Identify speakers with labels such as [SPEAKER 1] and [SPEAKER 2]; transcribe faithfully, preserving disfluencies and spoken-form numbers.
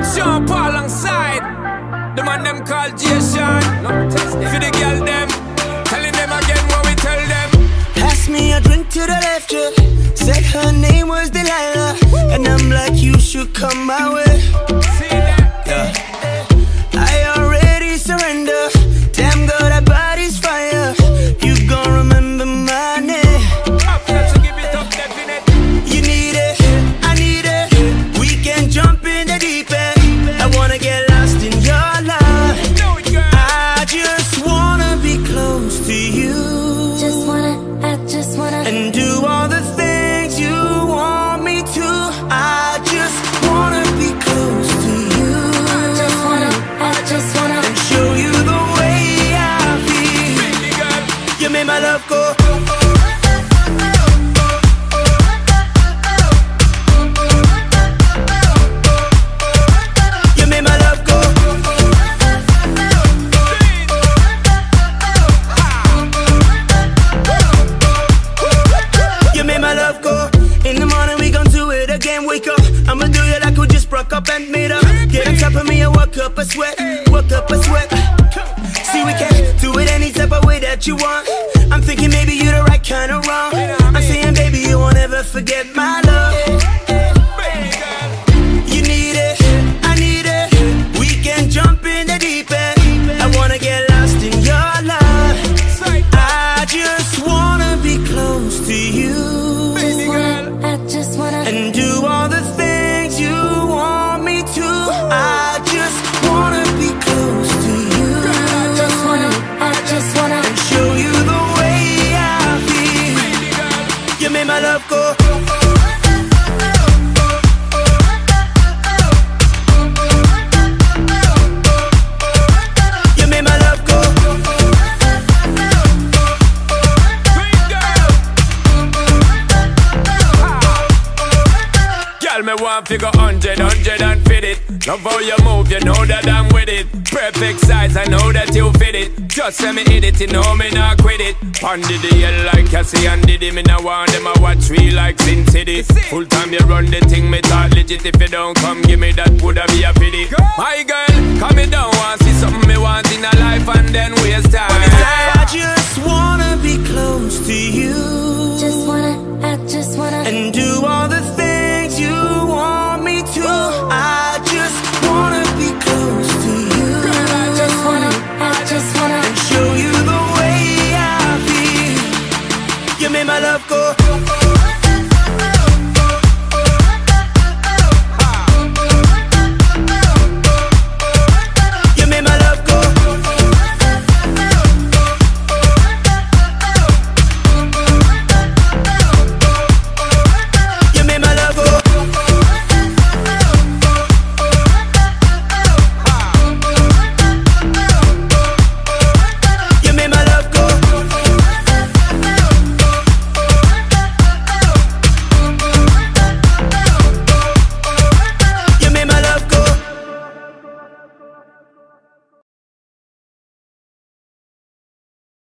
[SPEAKER 1] Sean Paul alongside the man them called Jason. For the girl them, telling them again what we tell them.
[SPEAKER 2] Pass me a drink to the left, yeah. Said her name was Delilah, and I'm like, you should come my way.
[SPEAKER 1] See that?
[SPEAKER 2] Yeah. I already surrender. Damn girl, that body's fire. You gon' remember my name.
[SPEAKER 1] So give it up, definite.
[SPEAKER 2] You need it, I need it. We can jump in the deep end. I wanna get lost in your love.
[SPEAKER 1] Know it, girl.
[SPEAKER 2] I just wanna be close to you.
[SPEAKER 3] Just wanna, I just wanna.
[SPEAKER 2] And do all the things you want me to. I just wanna be close to you.
[SPEAKER 3] Just wanna, I just wanna.
[SPEAKER 2] And show you the way I feel.
[SPEAKER 1] Baby girl,
[SPEAKER 2] You made my love go. You made my love go. You made my love go. In the morning we gon' do it again. Wake up, I'ma do you like we just broke up and made up. Get on top of me and work up a sweat, work up a sweat. See, we can do it any type of way that you want. I'm thinking maybe you're the right kind of wrong. I'm saying baby you won't ever forget my love.
[SPEAKER 1] baby girl.
[SPEAKER 2] You need it, I need it. We can jump in the deep end. I wanna get lost in your love. I just wanna be close to you.
[SPEAKER 1] Baby girl,
[SPEAKER 3] I just wanna.
[SPEAKER 2] And do all the things you want me to. I just wanna be close to you.
[SPEAKER 3] Just wanna, I just wanna.
[SPEAKER 2] And show you the way I feel.
[SPEAKER 1] baby girl.
[SPEAKER 2] You made my love go. You made my love go.
[SPEAKER 1] Green girl. Girl, me want figure hundred, hundred and fit it. Love how you move, you know that I'm with it. Perfect size, I know that you fit it. Just let me hit it, you know me not quit it. Pondy the hell like Cassie and Diddy. Me now want them, I watch me like Sin City. Full time you run the thing, me talk legit. If you don't come, give me that, woulda be a pity. My girl, come me down, want see something me want in a life and then waste time.
[SPEAKER 2] I just wanna be close to you.
[SPEAKER 3] Just wanna, I just wanna.
[SPEAKER 2] And do all the